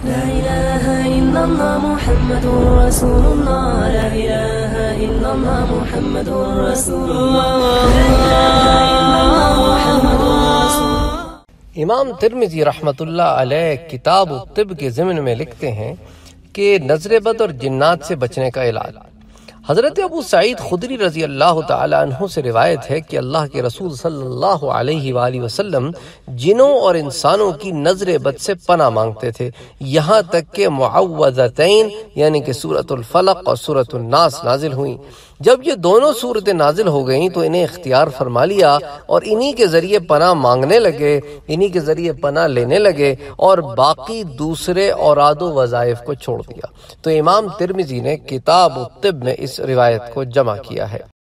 ला इलाहा इल्लल्लाह मुहम्मदुर रसूलुल्लाह, ला इलाहा इल्लल्लाह मुहम्मदुर रसूलुल्लाह, ला इलाहा इल्लल्लाह मुहम्मदुर रसूलुल्लाह। इमाम तिर्मिज़ी रहमतुल्लाह अलैह किताब तिब के ज़िम्न में लिखते हैं कि नज़र बद और जिन्नात से बचने का इलाज। हज़रत अबू सईद खुदरी रज़ी अल्लाह तआला अन्हु से रिवायत है कि अल्लाह के रसूल सल्लल्लाहु अलैहि वसल्लम जिनों और इंसानों की नज़र बद से पनाह मांगते थे, यहाँ तक कि मुअव्वज़तैन यानी कि सूरतुल फलक और सूरतुन नास नाजिल हुई। जब ये दोनों सूरतें नाजिल हो गईं तो इन्हें इख्तियार फरमा लिया और इन्हीं के ज़रिए पनाह मांगने लगे, इन्हीं के ज़रिए पनाह लेने लगे और बाकी दूसरे औराद व वज़ाइफ को छोड़ दिया। तो इमाम तिर्मिज़ी ने किताब तिब में इस रिवायत को जमा किया है।